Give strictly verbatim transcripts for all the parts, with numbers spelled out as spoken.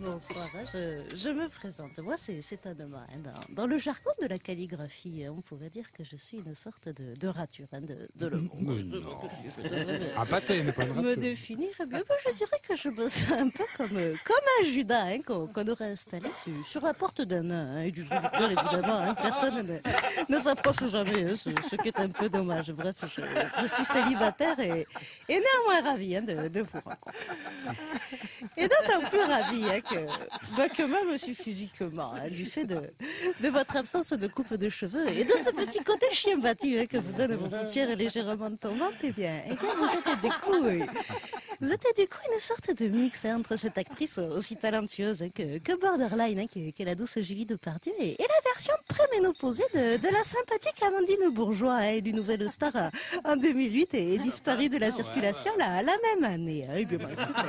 bonsoir. Hein, je, je me présente. Moi, c'est Anoma. Hein, dans, dans le jargon de la calligraphie, on pourrait dire que je suis une sorte de, de rature hein, de, de le monde. Un pâté n'est pas une rature. Me définir, eh bien, moi, je dirais que je me sens un peu comme, comme un Judas hein, qu'on qu'on aurait installé sur, sur la porte d'un nain. Hein, et du coup, évidemment, hein, personne ne, ne s'approche jamais, hein, ce, ce qui est un peu dommage. Bref, je, je suis célibataire et, et néanmoins ravie hein, de, de vous rencontrer. Et d'autant plus ravie hein, que, bah, que même aussi physiquement, hein, du fait de, de votre absence de coupe de cheveux et de ce petit côté chien battu hein, que vous donne vos paupières légèrement tombantes, eh bien, eh bien vous êtes du coup, oui, vous êtes du coup une sorte de mix hein, entre cette actrice aussi talentueuse hein, que, que Borderline, hein, qui, qui est la douce Julie Depardieu, et, et la version préménopausée de, de la sympathique Amandine Bourgeois, hein, élue nouvelle star hein, en deux mille huit et disparue de la circulation la, la même année. Hein, et bien,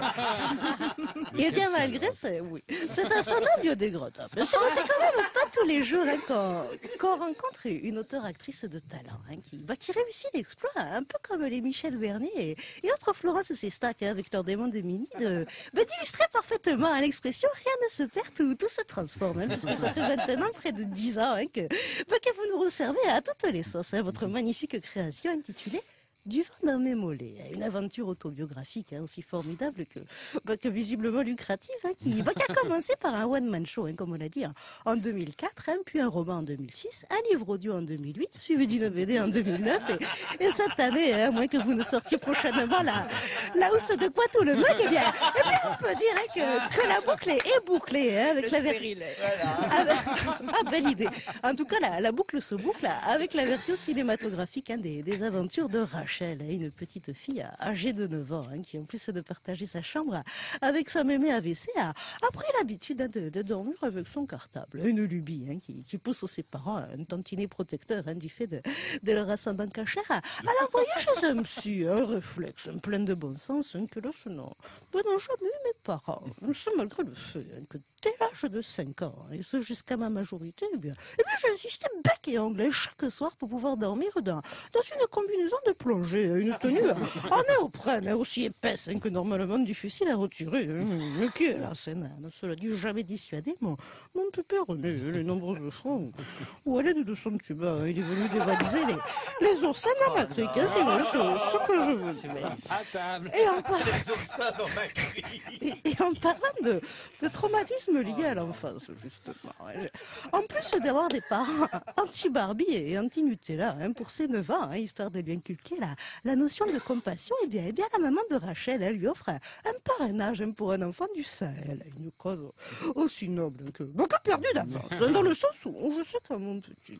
Et bien malgré c'est oui, c'est un ascendant biodégradable. C'est quand même pas tous les jours hein, qu'on qu'on rencontre une auteure-actrice de talent hein, qui, bah, qui réussit l'exploit, un peu comme les Michel Bernier et, et autres Florence Sestac hein, avec leur démon de Mini, de, bah, d'illustrer parfaitement à l'expression « rien ne se perd, tout, tout se transforme hein, », puisque ça fait maintenant près de dix ans hein, que, bah, que vous nous resservez à toutes les sauces hein, votre magnifique création intitulée Du vent dans mes mollets, une aventure autobiographique hein, aussi formidable que, bah, que visiblement lucrative, hein, qui, bah, qui a commencé par un one-man show, hein, comme on l'a dit, hein, en deux mille quatre, hein, puis un roman en deux mille six, un livre audio en deux mille huit, suivi d'une B D en deux mille neuf, et, et cette année, hein, à moins que vous ne sortiez prochainement la, la housse de quoi tout le mug, eh bien, eh bien, on peut dire hein, que, que la boucle est bouclée, hein, avec le la version... Voilà. Ah, belle idée. En tout cas, la, la boucle se boucle avec la version cinématographique hein, des, des aventures de Rachel. Une petite fille âgée de neuf ans, hein, qui en plus de partager sa chambre avec sa mémé A V C, a, a pris l'habitude hein, de, de dormir avec son cartable. Une lubie hein, qui, qui pousse ses parents un tantinet protecteur hein, du fait de, de leur ascendant cachère à, à l'envoyer chez un psy, un réflexe un plein de bon sens hein, que là, ce n'ont jamais eu mes parents. Ce malgré le fait hein, que dès l'âge de cinq ans, hein, et ce jusqu'à ma majorité, eh bien, eh bien, j'ai insisté bec et onglet chaque soir pour pouvoir dormir dans, dans une combinaison de plongée, une tenue en néoprène, aussi épaisse hein, que normalement difficile à retirer. Hein. Mais qui est la scène hein, cela dit, jamais dissuadé mon, mon pépère né les nombreuses fois où, où à l'aide de son tuba, hein, il est venu dévaliser les, les oursins dans ma crique. Hein, c'est vrai, c'est ce que je veux dire. À table. Et en, par... Les oursins dans ma crique. et, et en parlant de, de traumatisme lié à l'enfance, justement, hein, en plus d'avoir des parents anti-Barbie et anti-Nutella hein, pour ses neuf ans, hein, histoire de lui inculquer la, la notion de compassion, et eh bien, eh bien la maman de Rachel elle lui offre un, un parrainage hein, pour un enfant du Sahel, une cause aussi noble que, bon, que perdue d'avance, hein, dans le sens où je sais qu'à mon petit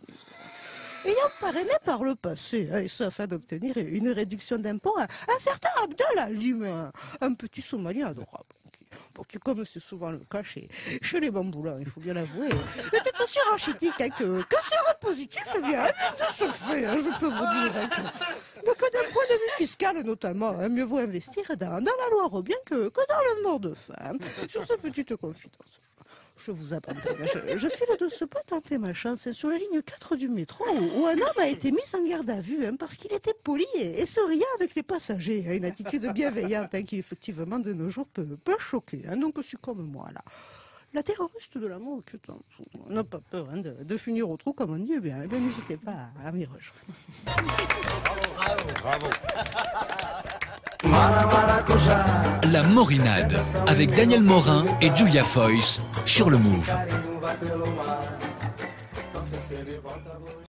ayant parrainé par le passé, hein, et ça afin d'obtenir une réduction d'impôt, un, un certain Abdallah Lim, un, un petit Somalien adorable, qui, bon, qui comme c'est souvent le cas chez, chez les bamboulins, il faut bien l'avouer, était aussi rachitique hein, que, que c'est positif, eh bien, de ce fait, hein, je peux vous dire hein, que, que d'un point de vue fiscal notamment, hein, mieux vaut investir dans, dans la loi Robien que, que dans le mort de faim. Sur cette petite confidence, je vous abandonne. Je, je file de ce pas tenter ma chance sur la ligne quatre du métro où, où un homme a été mis en garde à vue hein, parce qu'il était poli et, et souriant avec les passagers. Hein, une attitude bienveillante hein, qui effectivement de nos jours peut, peut choquer. Hein, donc c'est comme moi là. La terroriste de l'amour qui est en fou. On n'a pas peur hein, de, de finir au trou comme on dit. Eh bien, eh bien n'hésitez pas à, à m'y rejoindre. Bravo. La Morinade avec Daniel Morin et Julia Foyce sur le Move.